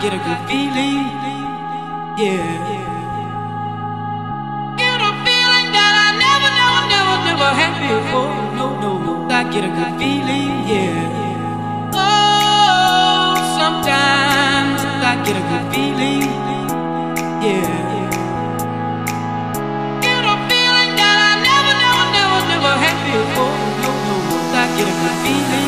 get a good feeling, yeah. Get a feeling that I never had before. No, I get a good feeling, yeah. Oh, sometimes I get a good feeling, yeah. Get a feeling that I never had before. No, I get a good feeling.